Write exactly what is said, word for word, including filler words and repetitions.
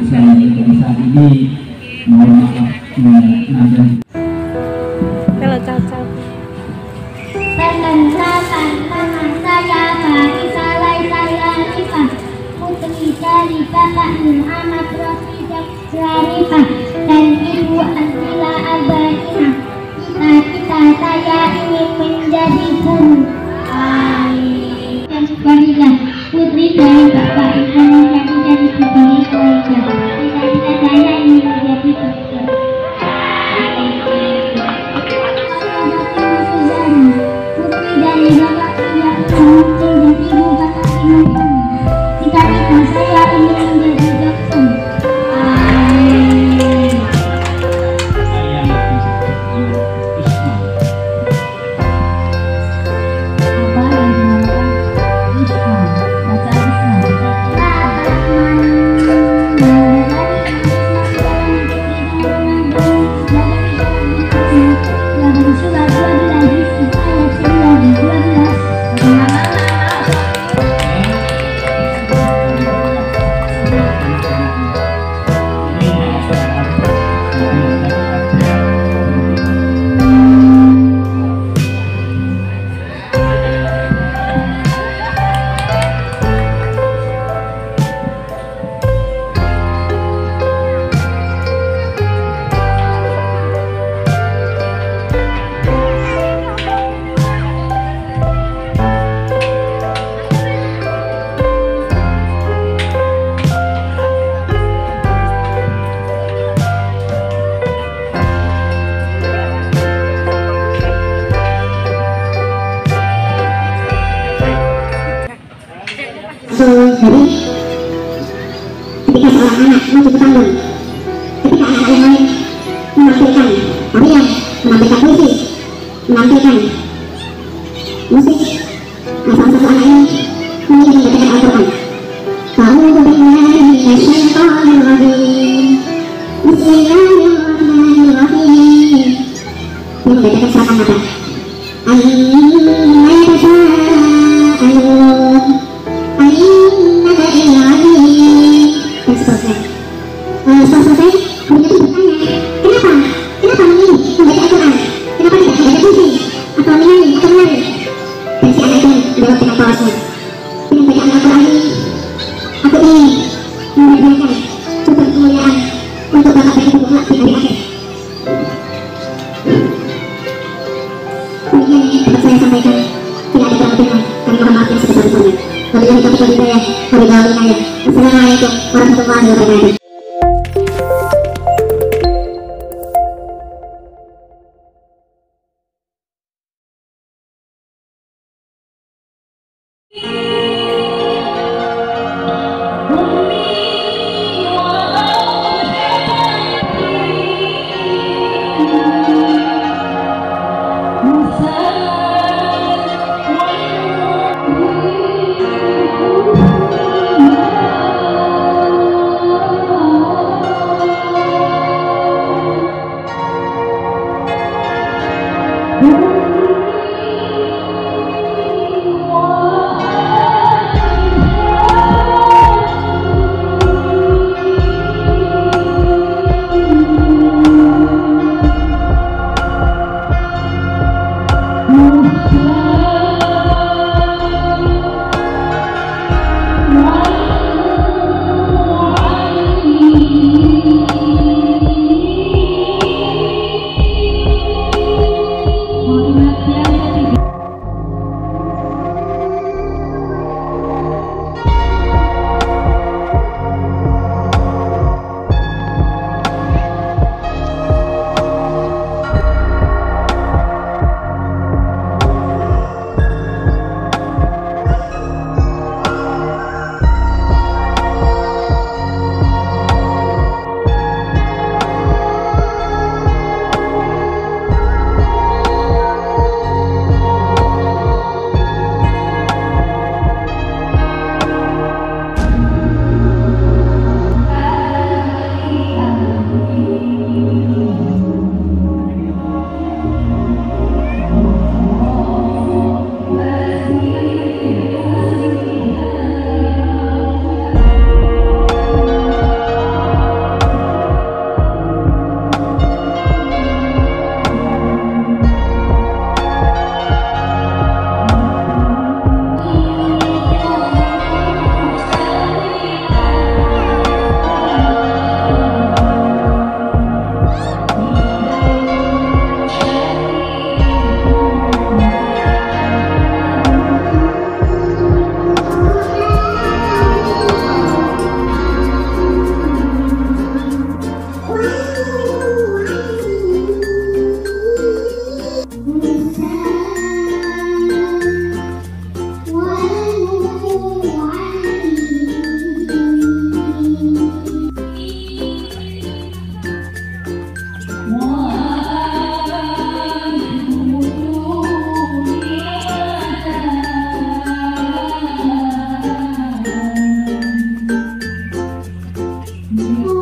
saya pada saat ini. Mohon maaf menambah. Kalau cacat. Perkenalkan nama saya Faisal Syarifah, putri dari Bapak Muhammad Rofiq Syarifah dan Ibu Antila Albaina. Cita-cita saya ingin menjadi guru. Amin. Dan Faridah, putri dari Bapak Ibu yang menjadi putri Faridah. Cita-cita saya ingin menjadi dokter. Putri dari Bapak Ibu dan Ibu Bapak Ibu. Cita-cita saya ingin menjadi dokter. Amin. Jadi ketika seorang anak menuju ke panggung, ketika anak-anak yang lain menampilkan tarian, menampilkan puisi, menampilkan musik, nah salah satu anak ini ingin membacakan Al-Quran. A'udzu billahi minasyaitonir rajim. Bismillahirrahmanirrahim. Dia membacakan surat An-Naba. Amma yatasaalun. Dan seterusnya. Uh, setelah selesai, kemudian itu bertanya, kenapa? Kenapa memilih membaca Al-Quran? Kenapa tidak membaca puisi? Atau menyanyi? Atau menari? Dan si anak itu menjawab dengan polosnya, dengan bacaan Al-Quran ini, aku ingin mengajarkan sumber kemuliaan untuk Bapak dan Ibu kelak di hari akhir. Kemudian dapat saya sampaikan, tidak ada kurang lebihnya, kami mohon maaf yang sebesar-besarnya. Wabillahi taufiq wal hidayah. Wassalamualaikum warahmatullahi wabarakatuh. Oh Aku